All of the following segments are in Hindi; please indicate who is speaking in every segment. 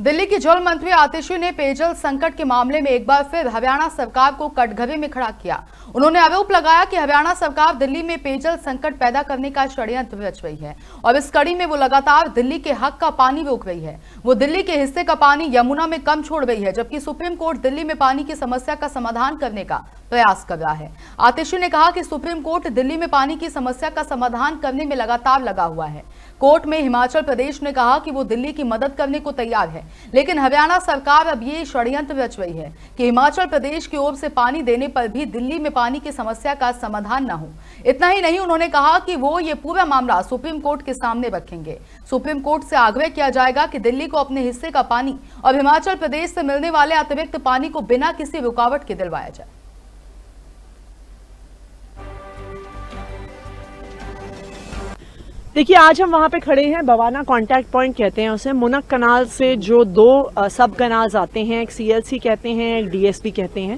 Speaker 1: दिल्ली की जल मंत्री आतिशी ने पेयजल संकट के मामले में एक बार फिर हरियाणा सरकार को कटघरे में खड़ा किया। उन्होंने आरोप लगाया कि हरियाणा सरकार दिल्ली में पेयजल संकट पैदा करने का षड्यंत्र रच रही है और इस कड़ी में वो लगातार दिल्ली के हक का पानी रोक रही है। वो दिल्ली के हिस्से का पानी यमुना में कम छोड़ रही है, जबकि सुप्रीम कोर्ट दिल्ली में पानी की समस्या का समाधान करने का प्रयास कर रहा है। आतिशी ने कहा कि सुप्रीम कोर्ट दिल्ली में पानी की समस्या का समाधान करने में लगातार लगा हुआ है। कोर्ट में हिमाचल प्रदेश ने कहा कि वो दिल्ली की मदद करने को तैयार है, लेकिन हरियाणा सरकार अब ये षड्यंत्र रच रही है कि हिमाचल प्रदेश की ओर से पानी देने पर भी दिल्ली में पानी की समस्या का समाधान न हो। इतना ही नहीं, उन्होंने कहा कि वो ये पूरा मामला सुप्रीम कोर्ट के सामने रखेंगे। सुप्रीम कोर्ट से आग्रह किया जाएगा कि दिल्ली को अपने हिस्से का पानी और हिमाचल प्रदेश से मिलने वाले अतिरिक्त पानी को बिना किसी रुकावट के दिलवाया जाए।
Speaker 2: देखिए, आज हम वहाँ पे खड़े हैं, बवाना कॉन्टैक्ट पॉइंट कहते हैं उसे। मुनक कनाल से जो दो सब कनाल्स आते हैं, एक सीएलसी कहते हैं, एक डीएसपी कहते हैं।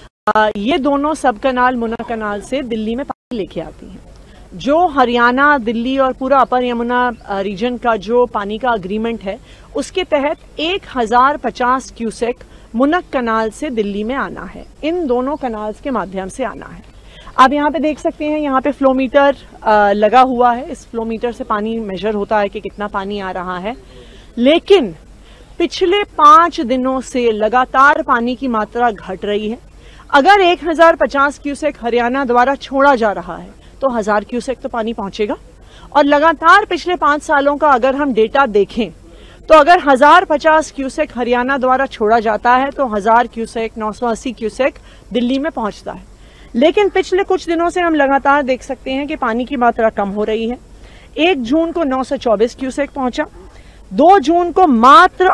Speaker 2: ये दोनों सब कनाल मुनक कनाल से दिल्ली में पानी लेके आती हैं। जो हरियाणा, दिल्ली और पूरा अपर यमुना रीजन का जो पानी का अग्रीमेंट है, उसके तहत 1050 क्यूसेक मुनक कनाल से दिल्ली में आना है। इन दोनों कनाल्स के माध्यम से आना है। आप यहाँ पे देख सकते हैं, यहाँ पे फ्लो मीटर लगा हुआ है। इस फ्लो मीटर से पानी मेजर होता है कि कितना पानी आ रहा है। लेकिन पिछले 5 दिनों से लगातार पानी की मात्रा घट रही है। अगर 1050 क्यूसेक हरियाणा द्वारा छोड़ा जा रहा है तो 1000 क्यूसेक तो पानी पहुंचेगा। और लगातार पिछले 5 सालों का अगर हम डेटा देखें तो अगर 1050 क्यूसेक हरियाणा द्वारा छोड़ा जाता है तो 1000 क्यूसेक, 980 क्यूसेक दिल्ली में पहुंचता है। लेकिन पिछले कुछ दिनों से हम लगातार देख सकते हैं कि पानी की मात्रा कम हो रही है। 1 जून को 924 क्यूसेक पहुंचा, 2 जून को मात्र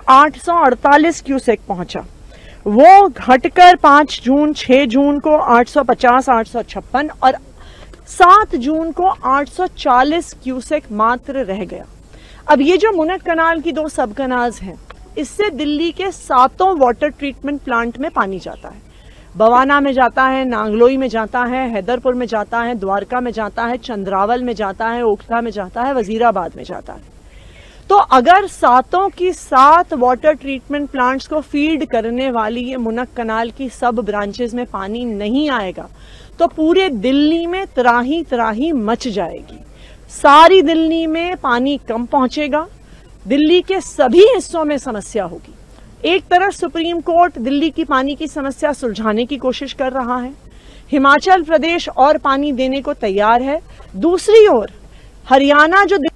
Speaker 2: 848 क्यूसेक पहुंचा। वो घटकर 5 जून, 6 जून को 850, 856 और 7 जून को 840 क्यूसेक मात्र रह गया। अब ये जो मुनक कनाल की 2 सब कनाल्स हैं, इससे दिल्ली के 7 वाटर ट्रीटमेंट प्लांट में पानी जाता है। बवाना में जाता है, नांगलोई में जाता है, हैदरपुर में जाता है, द्वारका में जाता है, चंद्रावल में जाता है, ओखला में जाता है, वजीराबाद में जाता है। तो अगर 7 की 7 वाटर ट्रीटमेंट प्लांट्स को फीड करने वाली ये मुनक कनाल की सब ब्रांचेस में पानी नहीं आएगा तो पूरे दिल्ली में त्राही त्राही मच जाएगी। सारी दिल्ली में पानी कम पहुंचेगा, दिल्ली के सभी हिस्सों में समस्या होगी। एक तरफ सुप्रीम कोर्ट दिल्ली की पानी की समस्या सुलझाने की कोशिश कर रहा है, हिमाचल प्रदेश और पानी देने को तैयार है। दूसरी ओर हरियाणा जो